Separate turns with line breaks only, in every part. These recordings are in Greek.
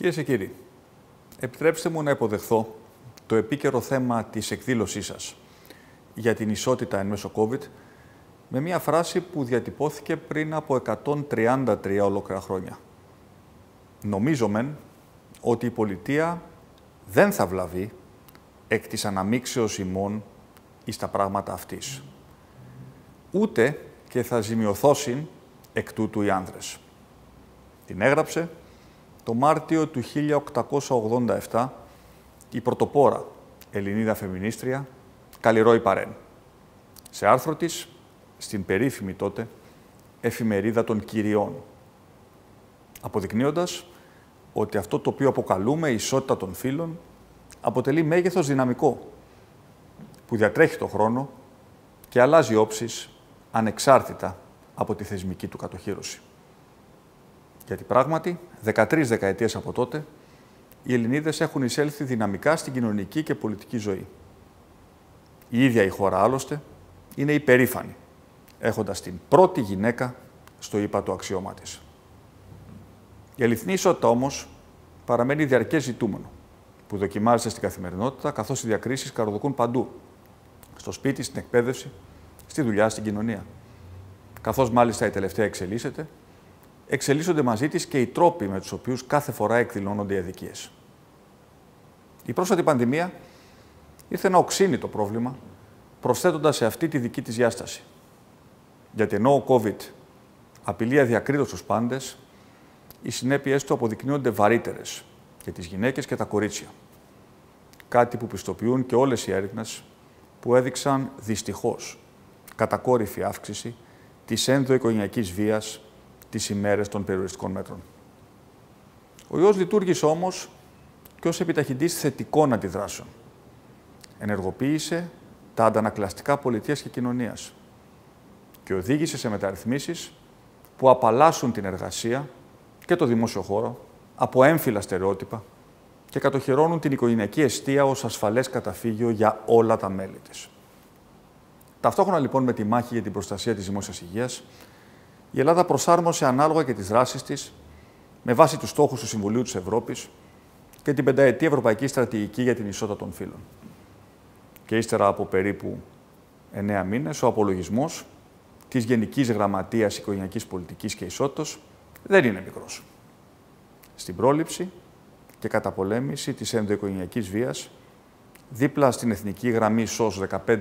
Κυρίες και κύριοι, επιτρέψτε μου να υποδεχθώ το επίκαιρο θέμα της εκδήλωσής σας για την ισότητα εν μέσω COVID με μια φράση που διατυπώθηκε πριν από 133 ολόκληρα χρόνια. Νομίζω μεν ότι η πολιτεία δεν θα βλαβεί εκ της αναμίξεως ημών εις τα πράγματα αυτής. Ούτε και θα ζημιωθώσιν εκ τούτου οι άνδρες. Την έγραψε το Μάρτιο του 1887 η πρωτοπόρα Ελληνίδα φεμινίστρια Καλλιρόη Παρέν, σε άρθρο της στην περίφημη τότε Εφημερίδα των Κυριών, αποδεικνύοντας ότι αυτό το οποίο αποκαλούμε ισότητα των φύλων αποτελεί μέγεθος δυναμικό που διατρέχει το χρόνο και αλλάζει όψεις ανεξάρτητα από τη θεσμική του κατοχύρωση. Γιατί πράγματι, 13 δεκαετίες από τότε, οι Ελληνίδες έχουν εισέλθει δυναμικά στην κοινωνική και πολιτική ζωή. Η ίδια η χώρα, άλλωστε, είναι υπερήφανη, έχοντας την πρώτη γυναίκα στο ύπατο αξιώμα της. Η αληθινή ισότητα, όμως, παραμένει διαρκές ζητούμενο, που δοκιμάζεται στην καθημερινότητα, καθώς οι διακρίσεις καροδοκούν παντού, στο σπίτι, στην εκπαίδευση, στη δουλειά, στην κοινωνία. Καθώς μάλιστα η τελευταία εξελίσσονται μαζί της και οι τρόποι με τους οποίους κάθε φορά εκδηλώνονται οι αδικίες. Η πρόσφατη πανδημία ήρθε να οξύνει το πρόβλημα, προσθέτοντας σε αυτή τη δική της διάσταση. Γιατί ενώ ο COVID απειλεί αδιακρίτως τους πάντες, οι συνέπειες του αποδεικνύονται βαρύτερες για τις γυναίκες και τα κορίτσια. Κάτι που πιστοποιούν και όλες οι έρευνες που έδειξαν δυστυχώς κατακόρυφη αύξηση της ενδοοικογενειακής βίας τις ημέρες των περιοριστικών μέτρων. Ο ιός λειτουργήσε όμως και ως επιταχυντής θετικών αντιδράσεων. Ενεργοποίησε τα αντανακλαστικά πολιτείας και κοινωνίας και οδήγησε σε μεταρρυθμίσεις που απαλλάσσουν την εργασία και το δημόσιο χώρο από έμφυλα στερεότυπα και κατοχυρώνουν την οικογενειακή εστία ως ασφαλές καταφύγιο για όλα τα μέλη της. Ταυτόχρονα λοιπόν με τη μάχη για την προστασία της δημόσιας υγείας, η Ελλάδα προσάρμοσε ανάλογα και τις δράσεις της με βάση τους στόχους του Συμβουλίου της Ευρώπης και την πενταετή Ευρωπαϊκή Στρατηγική για την Ισότητα των Φύλων. Και ύστερα από περίπου 9 μήνες, ο απολογισμός της Γενικής Γραμματείας Οικογενειακής Πολιτικής και Ισότητας δεν είναι μικρός. Στην πρόληψη και καταπολέμηση της ενδοοικογενειακής βίας, δίπλα στην Εθνική Γραμμή ΣΟΣ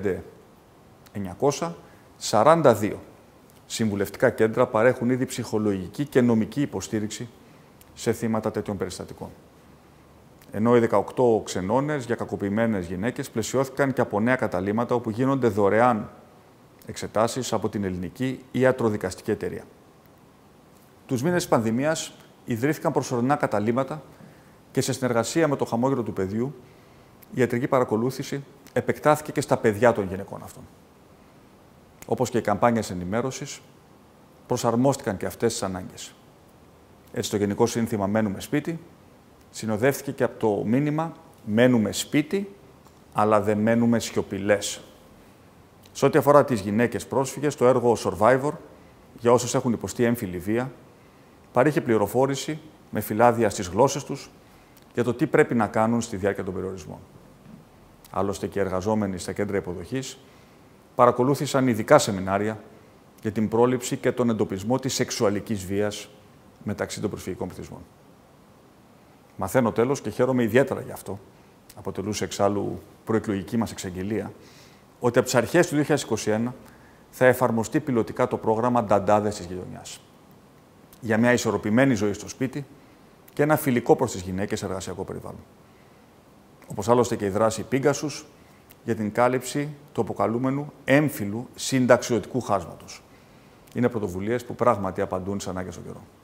15900, 42 συμβουλευτικά κέντρα παρέχουν ήδη ψυχολογική και νομική υποστήριξη σε θύματα τέτοιων περιστατικών. Ενώ οι 18 ξενώνες για κακοποιημένες γυναίκες πλαισιώθηκαν και από νέα καταλύματα όπου γίνονται δωρεάν εξετάσεις από την Ελληνική Ιατροδικαστική Εταιρεία. Τους μήνες της πανδημίας ιδρύθηκαν προσωρινά καταλύματα και σε συνεργασία με το Χαμόγελο του Παιδιού η ιατρική παρακολούθηση επεκτάθηκε και στα παιδιά των γυναικών αυτών. Όπως και οι καμπάνιες ενημέρωσης, προσαρμόστηκαν και αυτές τις ανάγκες. Έτσι, το γενικό σύνθημα «Μένουμε σπίτι» συνοδεύτηκε και από το μήνυμα «Μένουμε σπίτι, αλλά δεν μένουμε σιωπηλές». Σε ό,τι αφορά τις γυναίκες πρόσφυγες, το έργο Survivor, για όσους έχουν υποστεί έμφυλη βία, παρήχε πληροφόρηση με φυλάδια στις γλώσσες τους για το τι πρέπει να κάνουν στη διάρκεια των περιορισμών. Άλλωστε και οι εργαζόμενοι στα κέντρα υποδοχής παρακολούθησαν ειδικά σεμινάρια για την πρόληψη και τον εντοπισμό της σεξουαλικής βίας μεταξύ των προσφυγικών πληθυσμών. Μαθαίνω τέλος και χαίρομαι ιδιαίτερα γι' αυτό, αποτελούσε εξάλλου προεκλογική μας εξαγγελία, ότι από τις αρχές του 2021 θα εφαρμοστεί πιλωτικά το πρόγραμμα «Νταντάδες της Γειτονιάς» για μια ισορροπημένη ζωή στο σπίτι και ένα φιλικό προς τις γυναίκες εργασιακό περιβάλλον. Όπως άλλωστε και η δράση Πίγκασους για την κάλυψη του αποκαλούμενου έμφυλου συνταξιωτικού χάσματος. Είναι πρωτοβουλίες που πράγματι απαντούν στις ανάγκες των καιρών.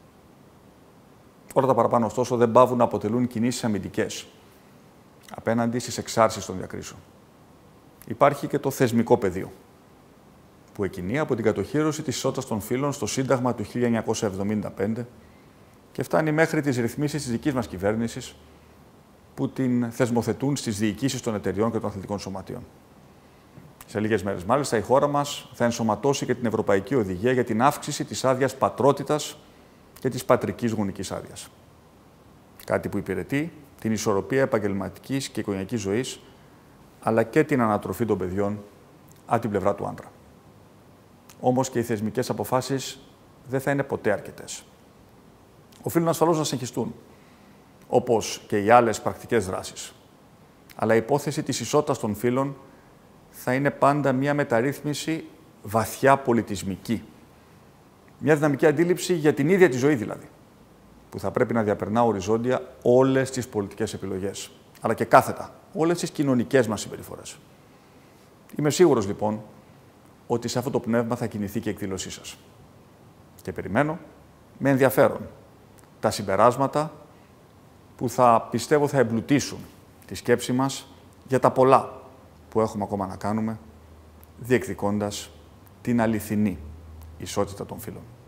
Όλα τα παραπάνω, ωστόσο, δεν παύουν να αποτελούν κινήσεις αμυντικές απέναντι στις εξάρσεις των διακρίσεων. Υπάρχει και το θεσμικό πεδίο, που εκκινεί από την κατοχύρωση της ισότητας των φύλων στο Σύνταγμα του 1975 και φτάνει μέχρι τις ρυθμίσεις της δικής μας κυβέρνησης, που την θεσμοθετούν στις διοικήσεις των εταιριών και των αθλητικών σωματείων. Σε λίγες μέρες, μάλιστα, η χώρα μας θα ενσωματώσει και την Ευρωπαϊκή Οδηγία για την αύξηση της άδειας πατρότητας και της πατρικής γονικής άδειας. Κάτι που υπηρετεί την ισορροπία επαγγελματικής και οικογενειακής ζωής, αλλά και την ανατροφή των παιδιών από την πλευρά του άντρα. Όμως και οι θεσμικές αποφάσεις δεν θα είναι ποτέ αρκετές. Οφείλουν ασφαλώς να συνεχιστούν, όπως και οι άλλες πρακτικές δράσεις. Αλλά η υπόθεση της ισότητας των φύλων θα είναι πάντα μια μεταρρύθμιση βαθιά πολιτισμική. Μια δυναμική αντίληψη για την ίδια τη ζωή δηλαδή, που θα πρέπει να διαπερνά οριζόντια όλες τις πολιτικές επιλογές, αλλά και κάθετα όλες τις κοινωνικές μας συμπεριφορές. Είμαι σίγουρος λοιπόν ότι σε αυτό το πνεύμα θα κινηθεί και η εκδήλωσή σας. Και περιμένω με ενδιαφέρον τα συμπεράσματα που πιστεύω θα εμπλουτίσουν τη σκέψη μας για τα πολλά που έχουμε ακόμα να κάνουμε, διεκδικώντας την αληθινή ισότητα των φύλων.